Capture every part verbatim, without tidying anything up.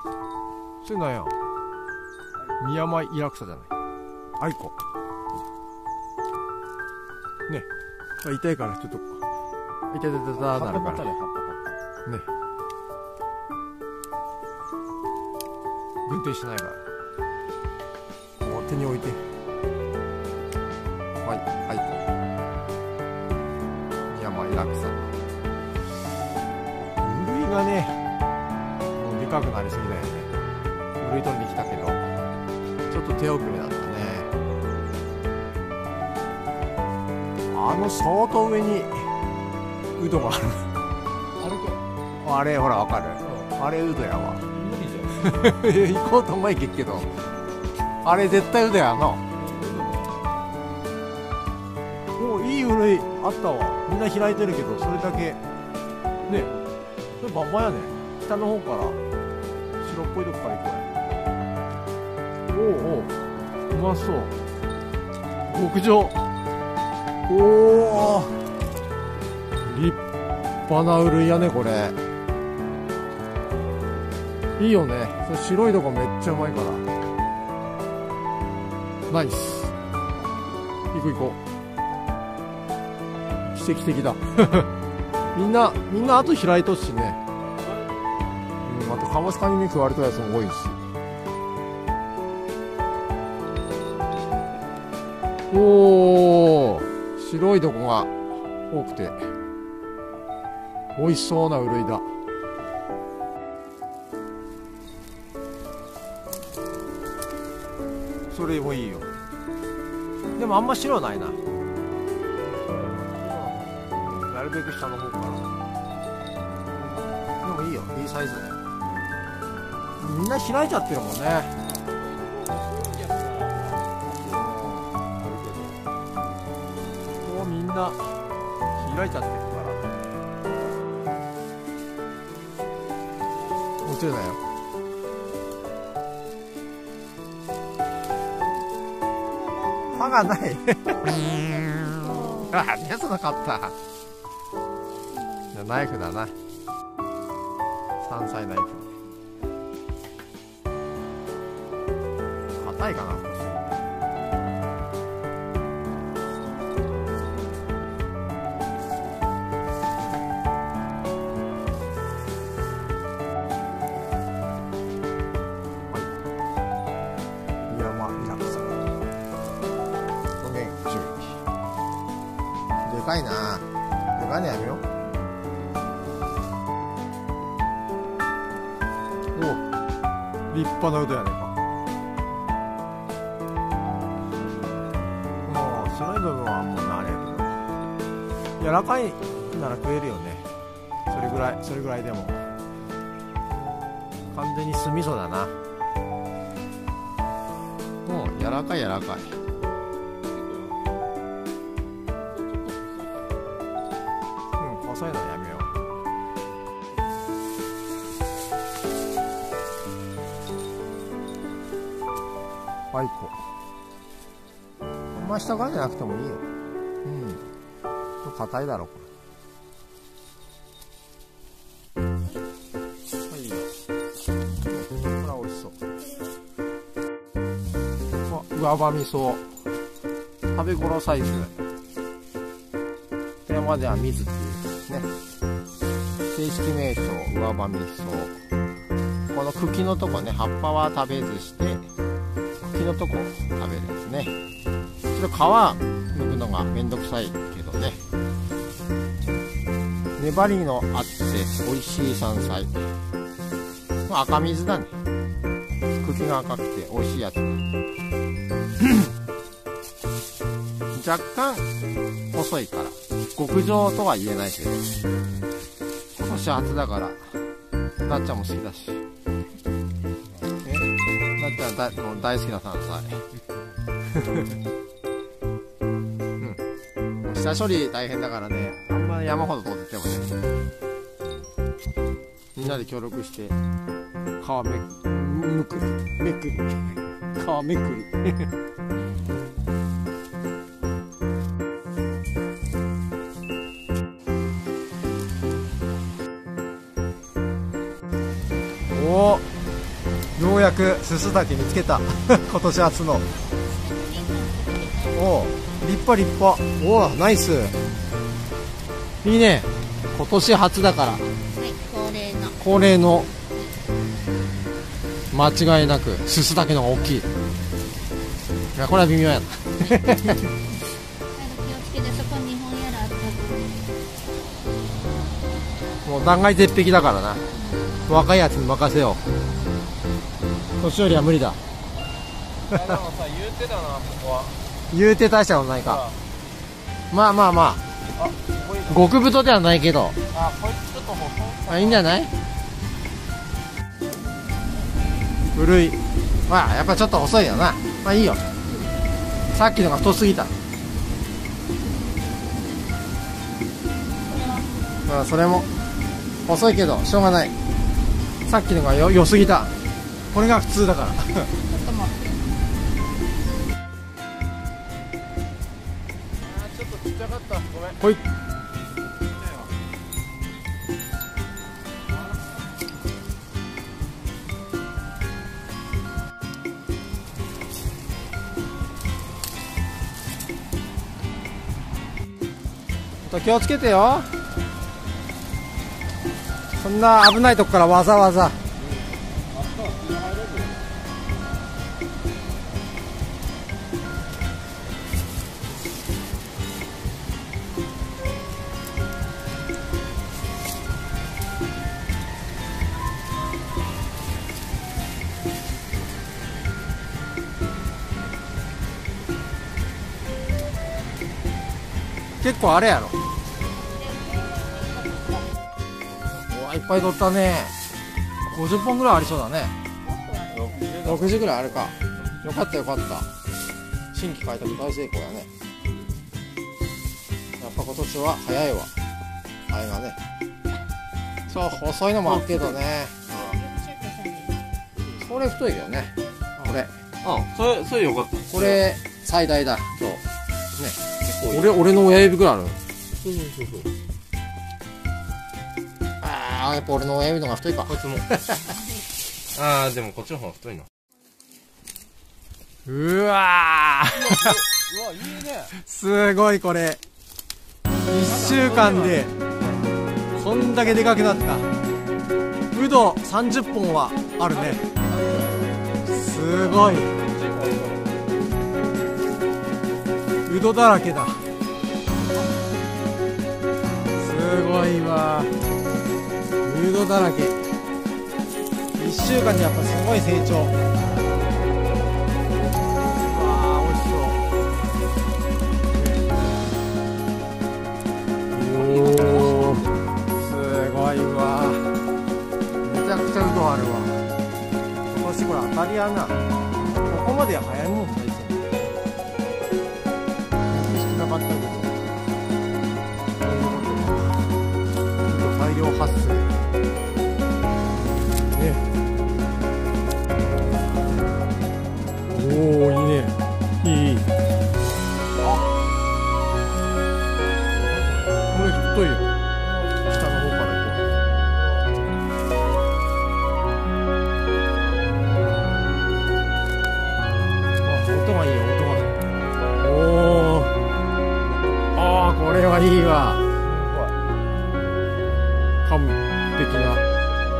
それなんや、ミヤマイラクサじゃない、アイコね。痛いからちょっと痛い痛い痛い痛いなるからね。軍手しないから、もう手に置いて、はい、アイコミヤマイラクサ。ウルイがね、もうでかくなりすぎだよね。ウルイ取りに来たけどちょっと手遅れだったね。あの相当上にウドがある。 あれか、 あれほらわかる、あれウドやわ。 無理じゃん。 行こうと思いけっけど、あれ絶対ウドやな。お、いいウルイあったわ。みんな開いてるけど、それだけね。これバンバンやね。北の方から白っぽいとこから行くわ。おうおう、うまそう。極上。おお、立派なウルイやねこれ。いいよね、それ白いとこめっちゃうまいから。ナイス。行こう行こう、奇跡的だ。みんなみんなあと開いとっしね。うん、あとカモシカにね食われたやつも多いし。おー、白いとこが多くて美味しそうなウルイだ。それもいいよ。でもあんま白ないな。なるべく下の方から。でもいいよ、いいサイズだよ。みんな開いちゃってるもんね。もうみんな開いちゃってるから落ちるなよ。歯がない。あ、ね、そのかった。じゃナイフだな。山菜ナイフ。硬いかな少し。でかいな。でかいのやめよう。お、立派なうどやねんか。もう白い部分はもう慣れるけど、柔らかいなら食えるよね。それぐらいそれぐらいでも完全に酢味噌だな。もう柔らかい柔らかい。細いのやめよう。はい、こう。あんま下からじゃなくてもいいよ。うん。硬いだろこれ。はい。これは美味しそう。上葉味噌。食べ頃サイズ。富山では水っていうね。正式名称上葉味噌。この茎のとこね、葉っぱは食べずして茎のとこ食べるんですね。ちょっと皮剥くのがめんどくさいけどね、粘りのあって美味しい山菜。赤水だね。茎が赤くて美味しいやつ。若干細いから極上とは言えないけど、今年初だからなっちゃんも好きだし、えなっちゃんだもう大好きな山菜。うん、下処理大変だからね、あんま山ほど取っててもね、みんなで協力して皮めむくりめくり皮めくり。おようやくすす竹見つけた今年初の。おお立派立派。おおナイス。いいね。今年初だから、 はい、恒例の恒例の間違いなくすす竹の方が大きい。いやこれは微妙やな気をつけて、そこにほんやらあったと。 もう断崖絶壁だからな。若いやつに任せよう。年寄りは無理だ。 でもさ、言うてたな、ここは。 言うて大したことないか。まあまあまあ、すごいな。 あ極太ではないけど、 あ、こいつちょっと細い。 まあいいんじゃない。古い。まあやっぱちょっと細いよな。まあいいよ。さっきのが太すぎた。まあそれも細いけどしょうがない。さっきのがよ良すぎた。これが普通だからちょっと待って。 ちょっとちっちゃかった。ごめん。 ほい。気をつけてよ。そんな危ないとこからわざわざ。結構あれやろ。うわいっぱい取ったね。ごじゅっぽんぐらいありそうだね。ろくじゅうぐらいあるか。よかったよかった。新規開拓大成功やね。やっぱ今年は早いわ。あれがね。そう細いのもあるけどね。それ太いよね。これあ、それ、それよかった。 これ最大だ今日ね。 結構俺俺の親指ぐらいある。 そうそうそうそう。 ああやっぱ俺の親指のが太いか。 こいつも。ああ、でもこっちの方が太いな。 うわーうわ、いいね。 すごいこれいっしゅうかんでこんだけでかくなった。うどさんじゅっぽんはあるね。すごい。うどだらけだ。すごいわ。うどだらけ。いっしゅうかんでやっぱすごい成長。わあ美味しそう。おおすごいわ。めちゃくちゃうどあるわ。今年これ当たりやな。ここまでは早いもんないですよね。少なかったけど大量発生ね。おおいいね。いいいい。あこれ太いよ。下の方から行こう。あ音がいいよ音が。おおああこれはいいわ。完璧な音。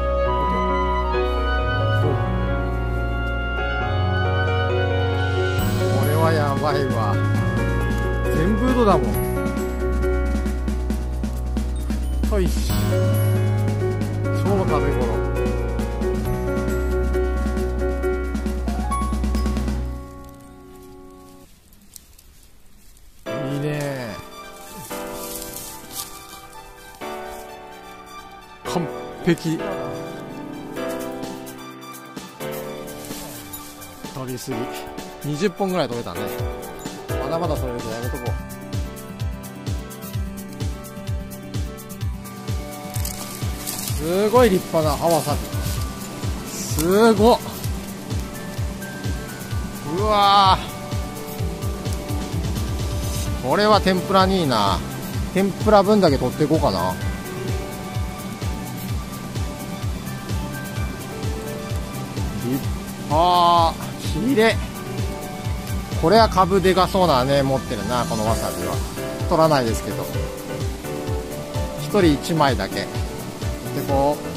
これはやばいわ。全部うどだもん。太いし超食べ頃。いいね。完璧。取りすぎにじゅっぽんぐらい取れたね。まだまだ取れるけどやめとこう。すごい立派な葉わさび。すごっ。うわーこれは天ぷらにいいな。天ぷら分だけ取っていこうかな。 あーきれい。これは株でかそうなね持ってるな、このわさびは。取らないですけど、ひとりいちまいだけでこう